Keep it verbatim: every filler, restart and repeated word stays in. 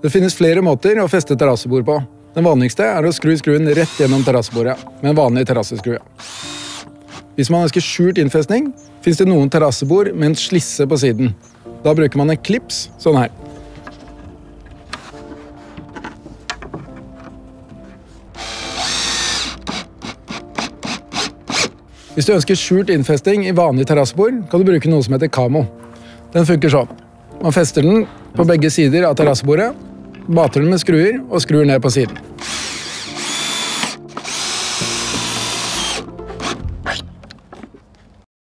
Det finnes flere måter å feste terrassebord på. Den vanligste er å skru skruen rett gjennom terrassebordet, med en vanlig terrasseskrue. Hvis man ønsker skjult innfestning, finnes det noen terrassebord med en slisse på siden. Da bruker man en klips, sånn her. Hvis du ønsker skjult innfesting i vanlig terrassebord, kan du bruke noe som heter Kamo. Den funker sånn. Man fester den på begge sider av terrassebordet, bater den med skruer og skrur ned på siden.